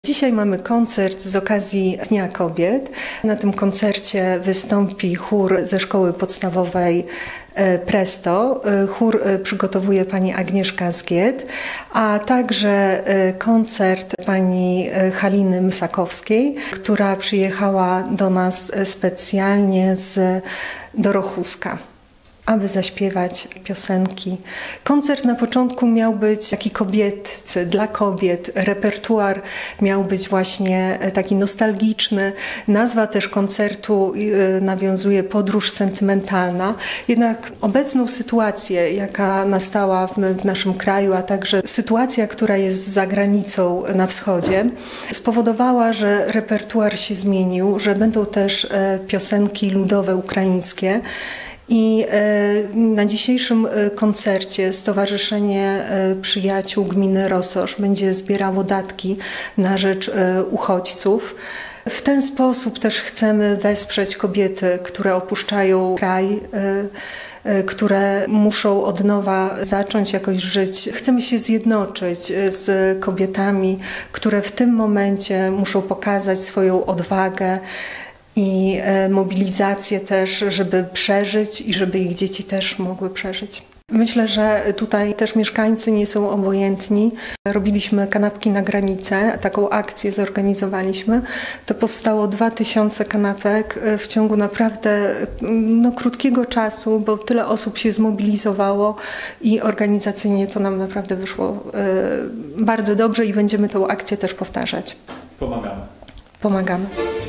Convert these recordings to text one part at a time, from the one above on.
Dzisiaj mamy koncert z okazji Dnia Kobiet. Na tym koncercie wystąpi chór ze szkoły podstawowej Presto. Chór przygotowuje pani Agnieszka Zgiet, a także koncert pani Haliny Mysakowskiej, która przyjechała do nas specjalnie z Dorochuska, aby zaśpiewać piosenki. Koncert na początku miał być taki kobieccy, dla kobiet. Repertuar miał być właśnie taki nostalgiczny. Nazwa też koncertu nawiązuje podróż sentymentalna. Jednak obecną sytuację, jaka nastała w naszym kraju, a także sytuacja, która jest za granicą na wschodzie, spowodowała, że repertuar się zmienił, że będą też piosenki ludowe ukraińskie. I na dzisiejszym koncercie Stowarzyszenie Przyjaciół Gminy Rososz będzie zbierało datki na rzecz uchodźców. W ten sposób też chcemy wesprzeć kobiety, które opuszczają kraj, które muszą od nowa zacząć jakoś żyć. Chcemy się zjednoczyć z kobietami, które w tym momencie muszą pokazać swoją odwagę i mobilizację też, żeby przeżyć i żeby ich dzieci też mogły przeżyć. Myślę, że tutaj też mieszkańcy nie są obojętni. Robiliśmy kanapki na granicę, taką akcję zorganizowaliśmy. To powstało 2000 kanapek w ciągu naprawdę krótkiego czasu, bo tyle osób się zmobilizowało i organizacyjnie to nam naprawdę wyszło bardzo dobrze i będziemy tą akcję też powtarzać. Pomagamy. Pomagamy.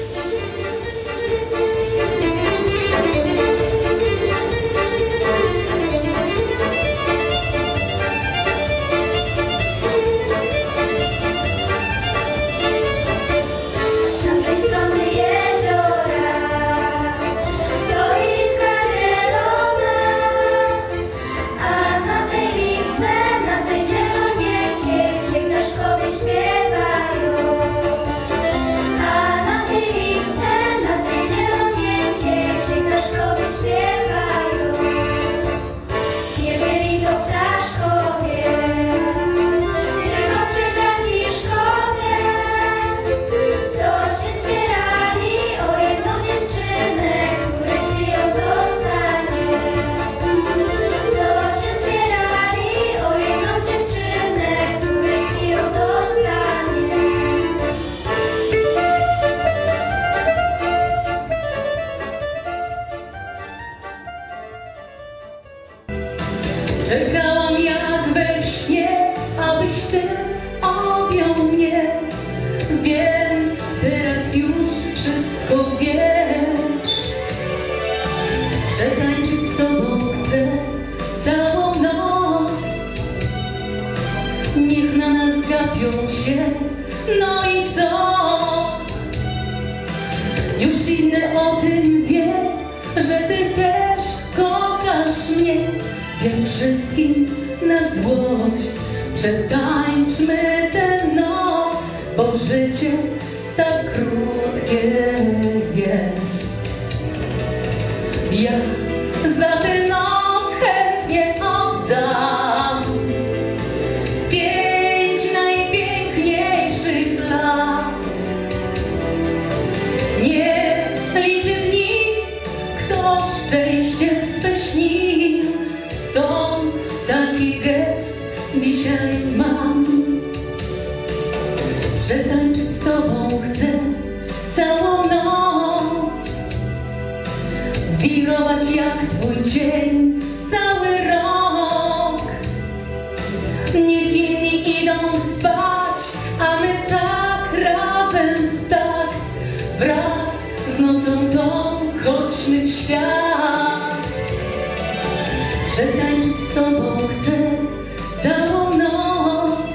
Czekałam jak we śnie, abyś ty objął mnie, więc teraz już wszystko wiesz. Przetańczyć z tobą chcę całą noc, niech na nas gapią się, no i co? Już inny o tym wie, że ty też kochasz mnie. Więc wszystkim na złość przetańczmy tę noc, bo życie tak krótkie jest. Ja za tę noc chętnie oddam 5 najpiękniejszych lat. Nie liczy dni, kto szczęście swe śni. Stąd taki gest dzisiaj mam. Przetańczyć z tobą chcę całą noc, wirować jak twój cień cały rok. Niech inni idą spać, a my tak razem w takt, wraz z nocą tą chodźmy w świat. Przetańczyć z tobą chcę całą noc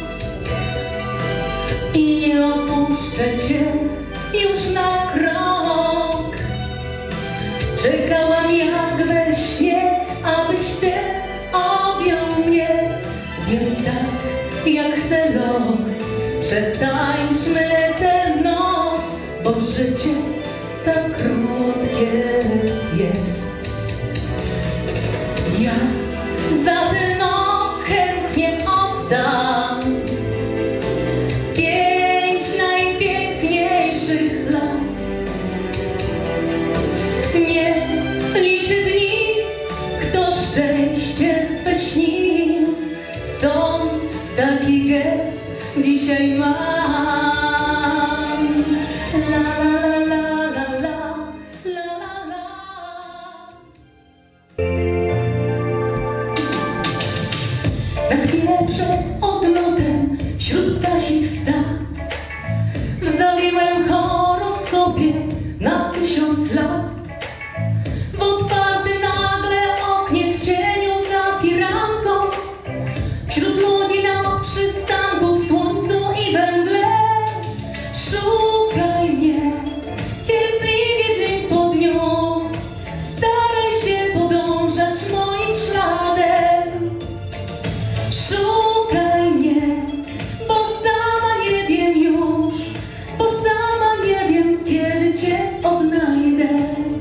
i nie opuszczę cię już na krok. Czekałam jak we śnie, abyś ty objął mnie, więc tak jak chce los, przetańczmy tę noc, bo życie tak krótkie jest. Ja za tę noc chętnie oddam 5 najpiękniejszych 1000 lat. W otwartym nagle oknie w cieniu za firanką, wśród ludzi na przystanku, w słońcu i we mgle. Szukaj mnie cierpliwie dzień po dniu, staraj się podążać moim śladem. Szukaj mnie, bo sama nie wiem już, bo sama nie wiem, kiedy Cię odnajdę.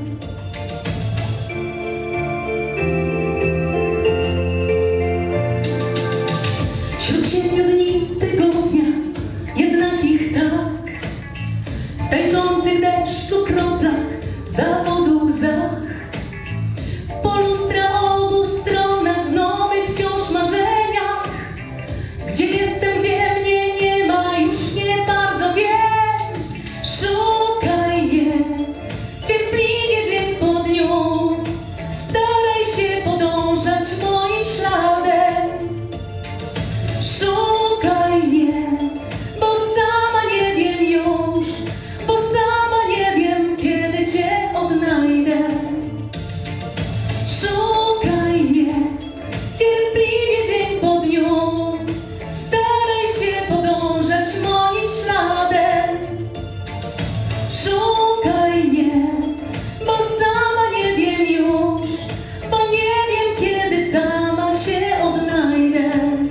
Wśród 7 dni tygodnia, jednakich tak, w tańczących deszczu kroplach, zawodu łzach, po lustra obu stronach, w nowych wciąż marzeniach. Gdzie jestem, gdzie mnie nie ma, już nie bardzo wiem. Szukaj mnie cierpliwie dzień po dniu, staraj się podążać moim śladem. Szukaj mnie, bo sama nie wiem już, bo sama nie wiem, kiedy Cię odnajdę. Szukaj mnie cierpliwie dzień po dniu, staraj się podążać moim śladem. Szukaj mnie, bo sama nie wiem już, bo nie wiem, kiedy sama się odnajdę.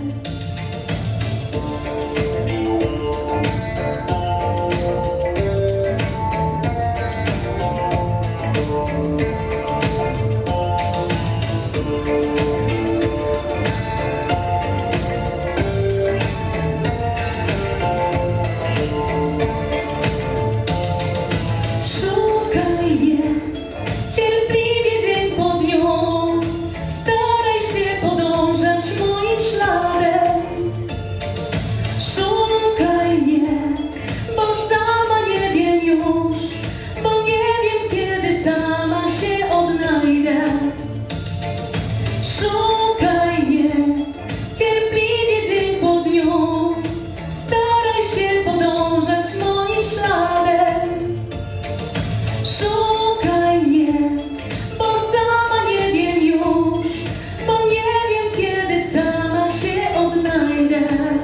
Szukaj mnie cierpliwie dzień po dniu, staraj się podążać moim śladem. Szukaj mnie, bo sama nie wiem już, bo nie wiem, kiedy sama się odnajdę. Szukaj mnie cierpliwie dzień po dniu, staraj się podążać moim śladem. Szukaj mnie, bo sama nie wiem już, bo nie wiem, kiedy sama się odnajdę.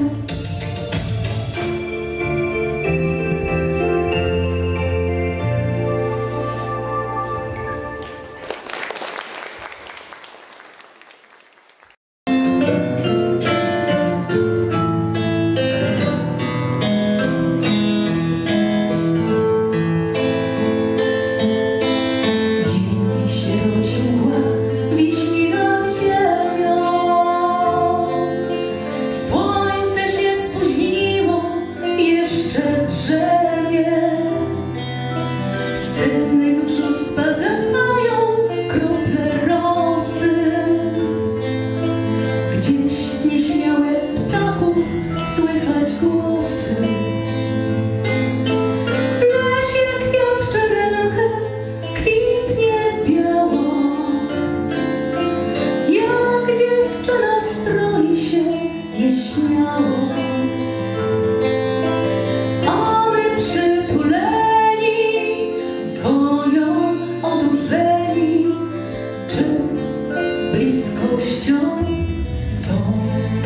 Dzień się rozciągła, wiśni nad ziemią. Słońce się spóźniło, jeszcze drzemie. Z sennych brzuch spadają krople rosy. Gdzieś nieśmiałe ptaków słychać głosy. W lesie kwiat czeręchy kwitnie biało, jak dziewczyna stroi się nieśmiało. A my przytuleni, wonią odurzeni, czy bliskością swą.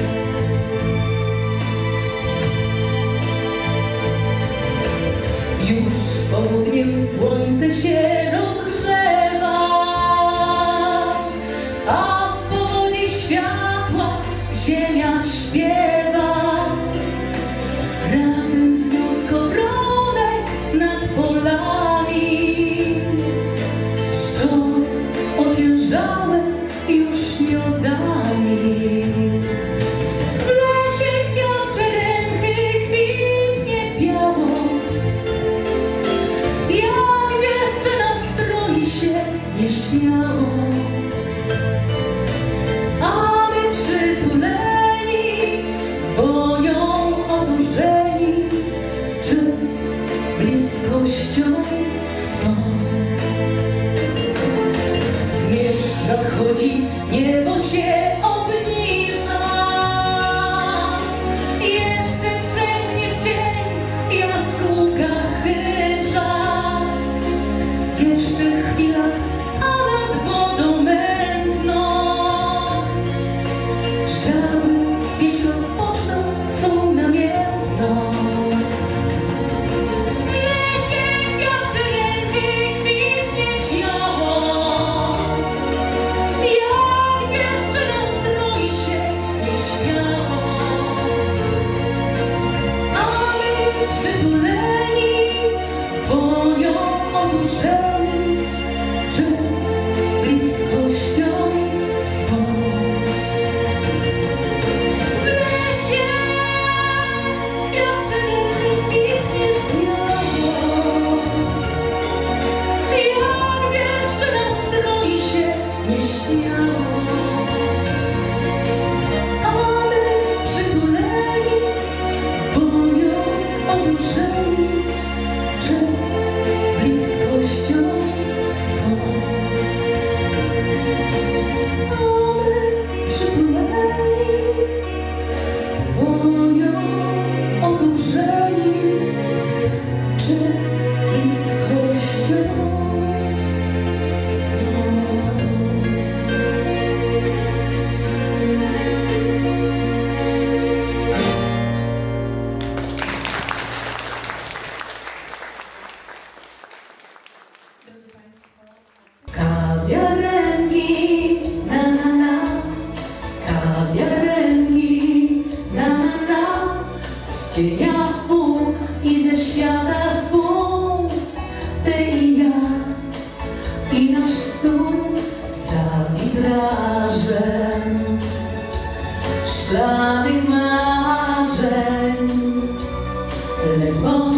Już południem słońce się rozgrzewa, a w powodzie światła ziemia śpiewa. Razem z nią skowronek nad polami, pszczoły ociężałe już miodami. W lesie kwiat czeręchy kwitnie biało, jak dziewczyna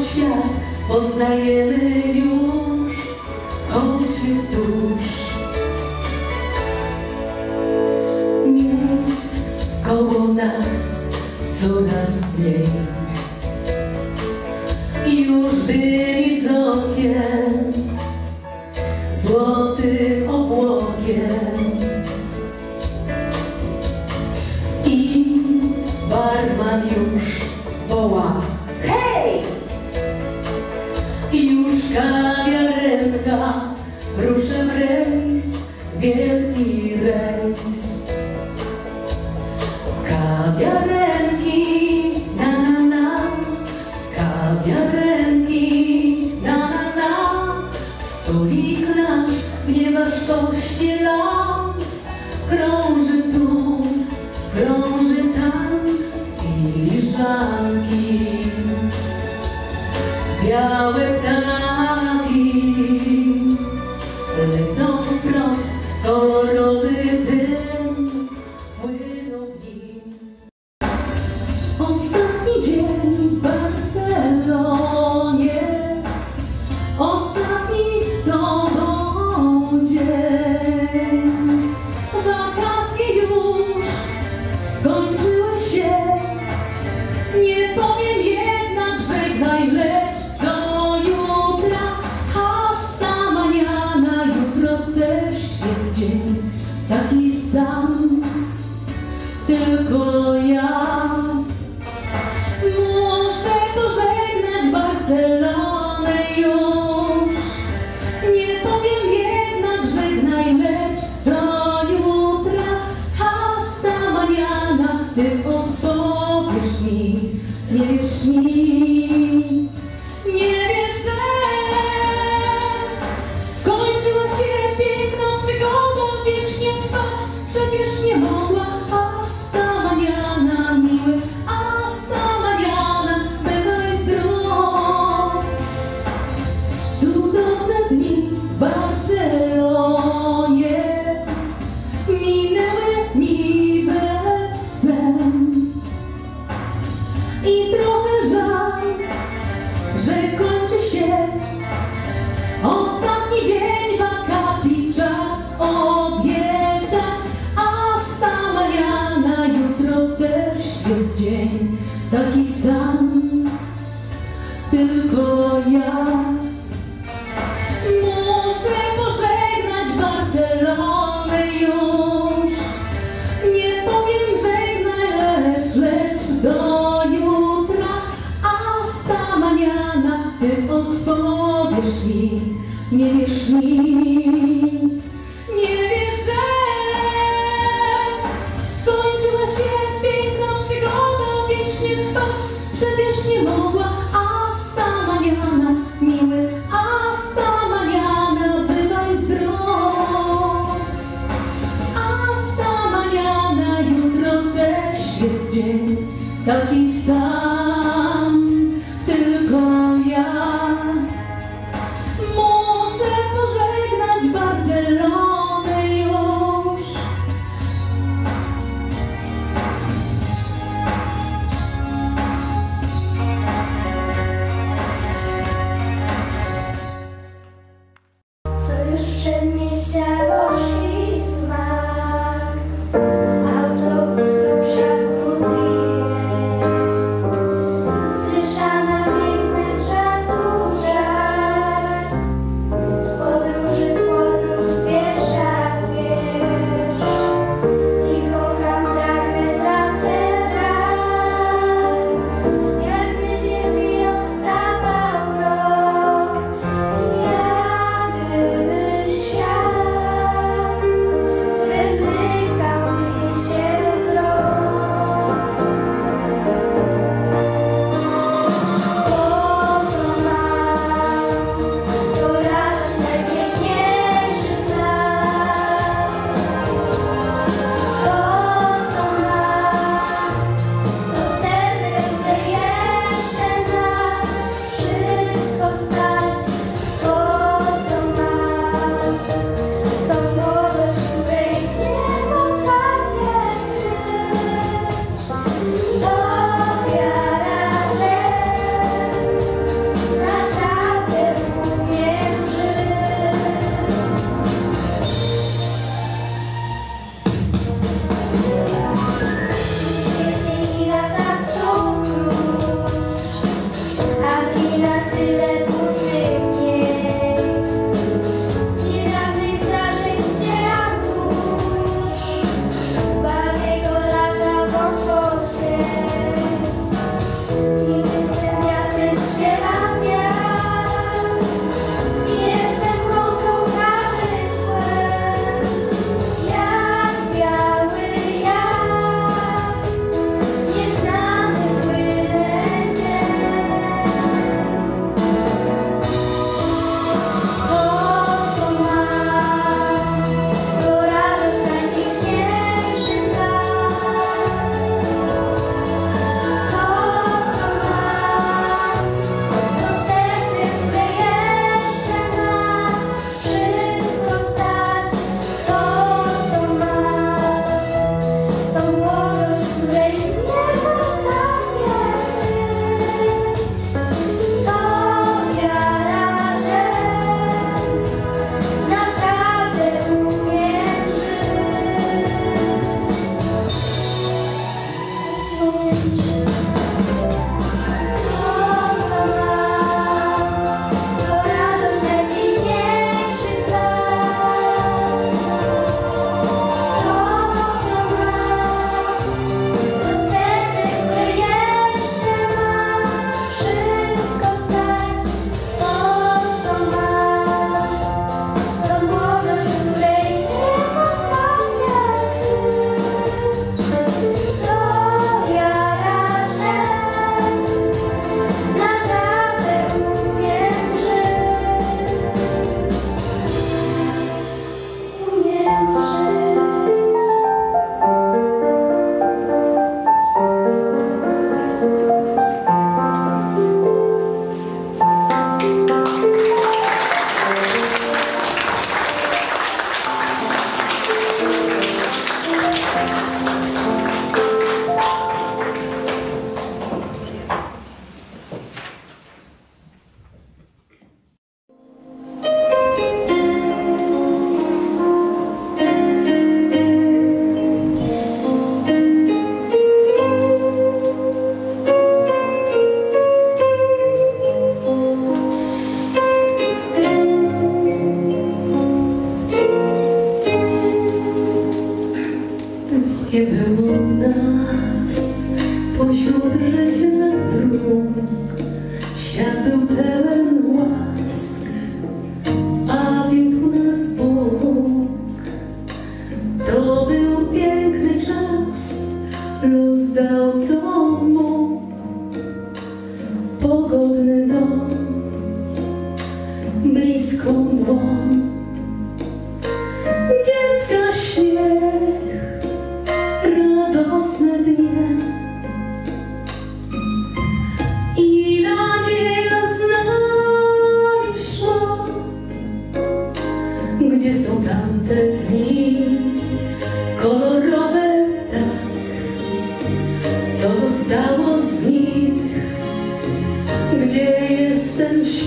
świat poznajemy już, choć jest tuż. Miejsc koło nas coraz mniej, już dymi z okien złotym obłokiem i barman już woła: hej! I już kawiarenka rusza w rejs, wielki rejs. Kawiarenki, na na na, kawiarenki, na na na. Stolik nasz w nieważkości lat krąży tu, krąży tam, filiżanki. Białe ptaki lecą wprost, kolorowy dym płyną w nim. Ostatni dzień w Barcelonie, ostatni z tobą dzień. Wakacje już skończyły się, nie powiem jednak żegnaj, lecz do jutra. Hasta mañana, jutro też jest dzień taki sam, tylko ja muszę pożegnać Barcelonę już. Nie powiem jednak żegnaj, lecz do jutra. Hasta mañana, ty odpowiesz mi, nie wiesz nic, nie wiesz, że skończyła się piękna przygoda, wiecznie trwać przecież nie mogła. Hasta mañana, miły, hasta mañana, bywaj zdrów. Cudowne dni w Barcelonie minęły mi bez sen i trochę żal, że kończy się ostatni dzień wakacji, czas odjeżdżać. Hasta mañana, jutro też jest dzień taki sam, tylko ja muszę pożegnać Barcelonę już. Nie powiem żegnaj, lecz do jutra. Hasta mañana, ty odpowiesz mi, nie wiesz nic, nie wiesz, że skończyła się piękna przygoda, wiecznie trwać przecież nie mogła. Hasta mañana, miły, hasta mañana, bywaj zdrów. Hasta mañana, jutro też jest dzień taki sam, tylko ja muszę pożegnać Barcelonę już. To już przedmieścia gorzki smak. Autobus rusza w krótki rejs.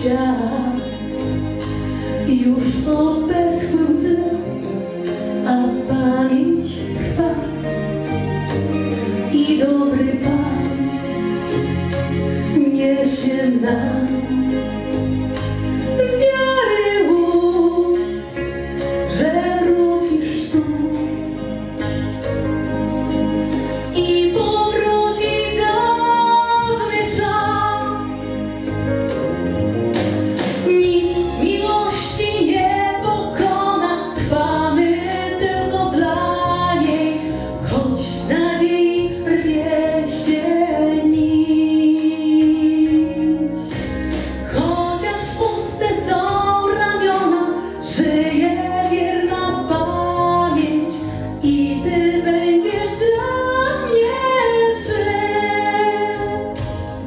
świat już obeschły łzy, a pamięć trwa i dobry Pan niesie nam wiary łód, że wrócisz tu i powróci dawny czas. Nic miłości nie pokona, trwamy tylko dla niej, choć nadziei rwie się nić. Chociaż puste są ramiona, żyje wierna pamięć i Ty będziesz dla mnie żyć.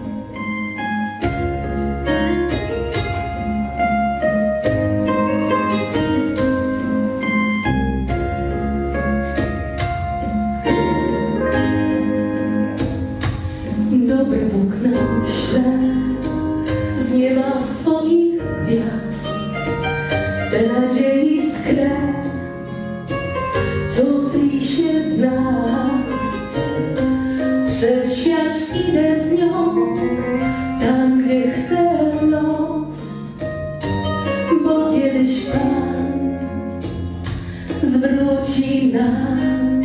Dobry Bóg nam śle z nieba swoich gwiazd tę nadziei skrę, co tli się w nas. Przez świat idę z nią, tam gdzie chce los, bo kiedyś Pan zwróci nam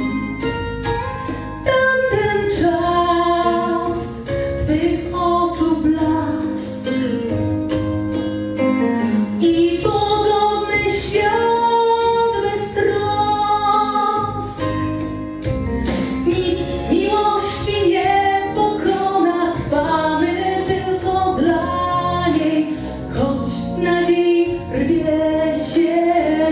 tamten czas, Twych oczu blask i pogodny świat bez trosk. Nic miłości nie pokona, trwamy tylko dla niej, choć nadziei rwie się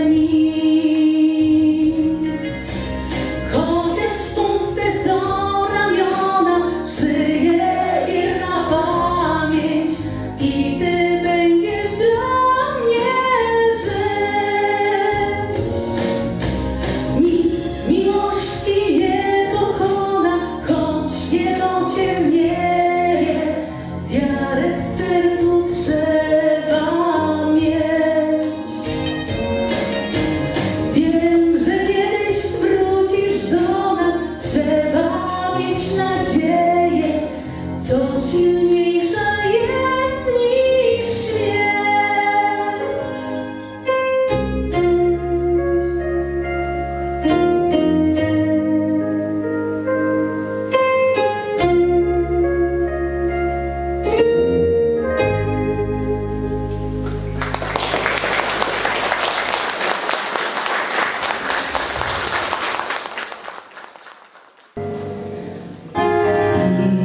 nić. Chociaż puste są ramiona, żyje wierna pamięć i Ty będziesz dla mnie żyć. Nic miłości nie pokona, choć niebo ciemnieje, wiarę w sercu trzeba mieć. Wiem, że kiedyś wrócisz do nas, trzeba mieć nadzieję, co silniejsza jest niż śmierć.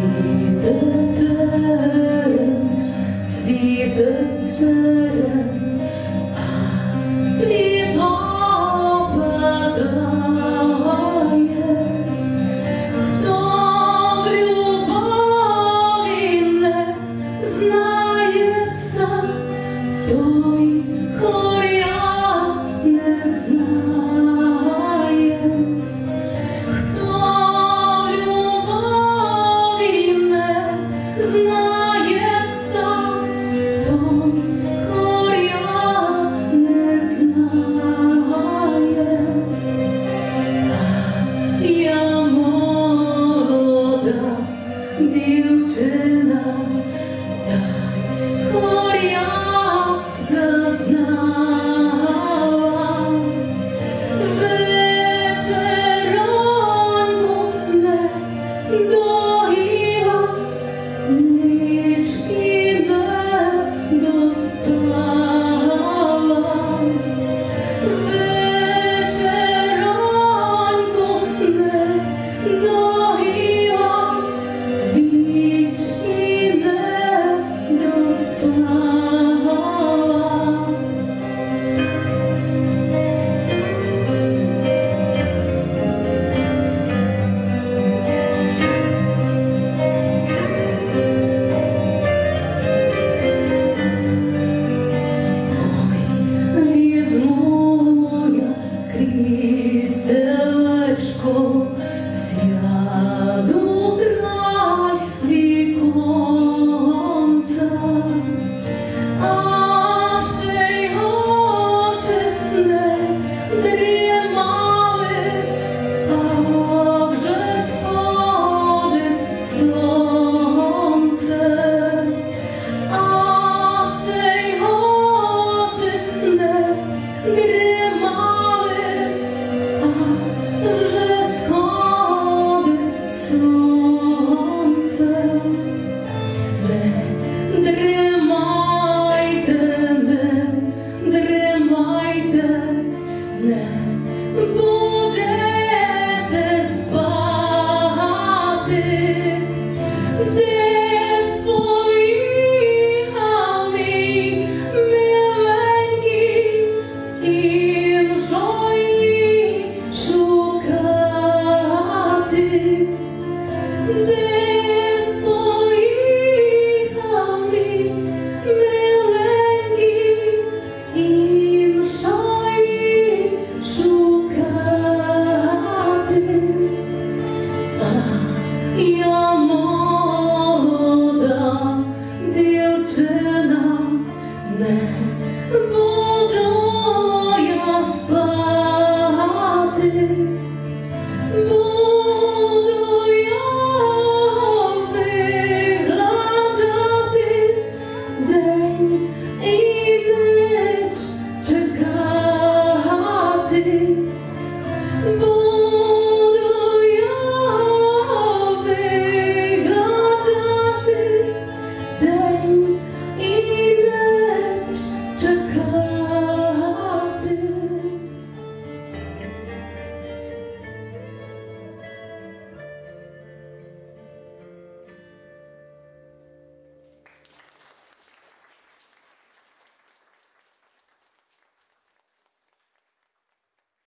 Світер, світер,